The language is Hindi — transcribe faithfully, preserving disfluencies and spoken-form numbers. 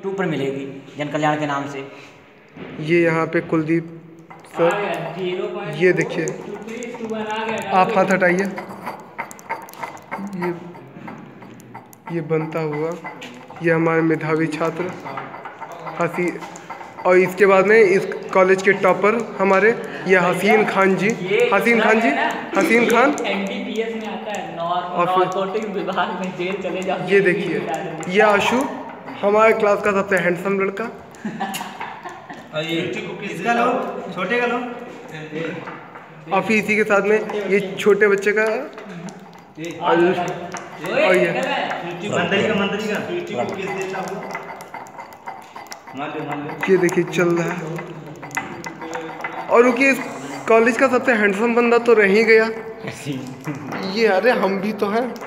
टू पर मिलेगी जन कल्याण के नाम से। ये यहाँ पे कुलदीप सर, ये देखिए आप हाथ हटाइए, ये ये बनता हुआ, ये हमारे मेधावी छात्र हसी, और इसके बाद में इस कॉलेज के टॉपर हमारे ये हसीन खान जी, हसीन खान जी, हसीन खान एनडीपीएस में आता है, और नारकोटिक्स विभाग में जेल चले जाओ। ये देखिए ये आशु हमारे क्लास का सबसे हैंडसम लड़का। इसका लो, छोटे का लो। और फिर इसी के साथ में ये छोटे बच्चे का और, और ये मंत्री का मंत्री का ये देखिए चल रहा है। और रुकिए, कॉलेज का सबसे हैंडसम बंदा तो रह ही गया ये, अरे हम भी तो हैं।